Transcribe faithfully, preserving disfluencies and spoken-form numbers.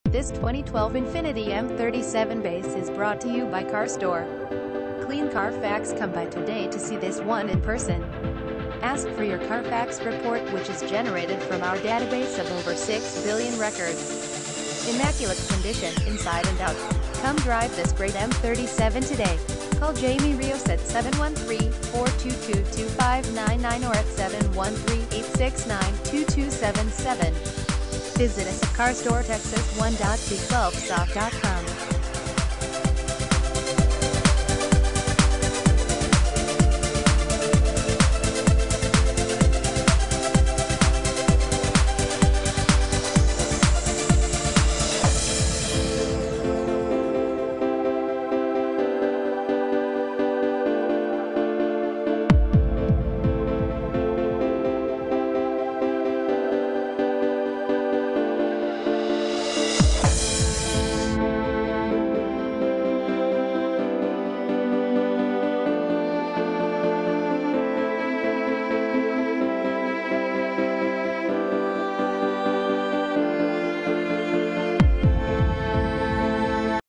This twenty twelve Infiniti M thirty-seven base is brought to you by Car Store. Clean Carfax. Come by today to see this one in person. Ask for your Carfax report, which is generated from our database of over six billion records. Immaculate condition, inside and out. Come drive this great M thirty-seven today. Call Jamie Rios at seven one three, four two two, two five nine nine or at seven one three, eight six nine, two two seven seven. Visit us at Car Store Texas one dot c twelve soft dot com.